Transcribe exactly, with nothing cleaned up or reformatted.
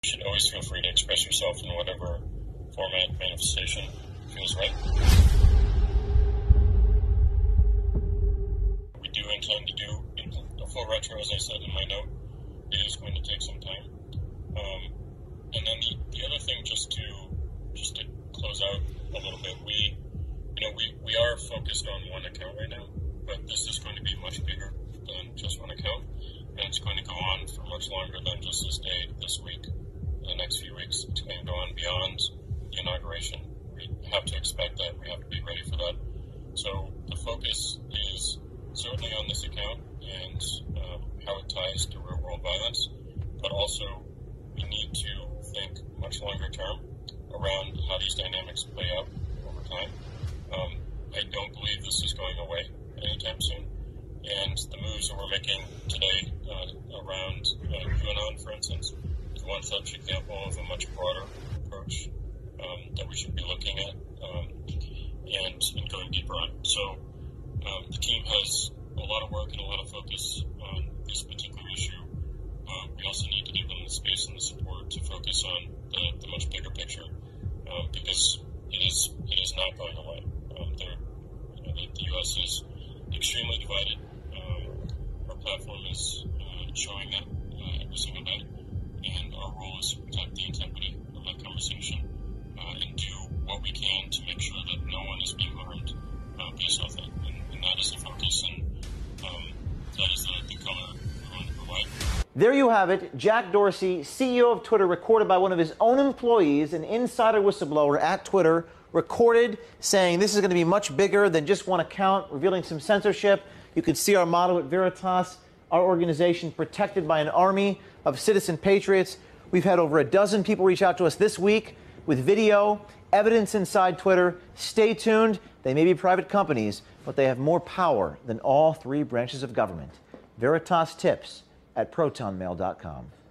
should always feel free to express yourself in whatever format, manifestation feels right. We do intend to do a full retro, as I said in my note. It is going to take some time. Um, and then the, the other thing, just to just to close out a little bit, we you know we, we are focused on one account right now, but this is going to be much bigger than just one account, and it's going to go on for much longer than just this day, this week, the next few weeks. It's going to go on beyond the inauguration. We have to expect that. We have to be ready for that. So the focus is certainly on this account and um, how it ties to real world violence, but also we need to think much longer term around how these dynamics play out over time. Um, I don't believe this is going away anytime soon, and the moves that we're making today uh, around uh, QAnon, for instance, is one such example of a much broader approach um, that we should be looking at um, and, and going deeper on. So um, the team has a lot of work and a lot of focus on this particular issue. Uh, we also need to give them the space and the support to focus on the, the much bigger picture, um, because it is it is not going away. Um, you know, the, the U S is extremely divided. Um, our platform is uh, showing that uh, every single day, and our role is to protect the integrity of that conversation uh, and do what we can to make sure that no one is being harmed uh, based off that. And, and that is the focus, and um, that is the, the color we want to provide. There you have it. Jack Dorsey, C E O of Twitter, recorded by one of his own employees, an insider whistleblower at Twitter, recorded saying this is going to be much bigger than just one account, revealing some censorship. You can see our motto at Veritas, our organization protected by an army of citizen patriots. We've had over a dozen people reach out to us this week with video, evidence inside Twitter. Stay tuned. They may be private companies, but they have more power than all three branches of government. Veritas Tips at proton mail dot com.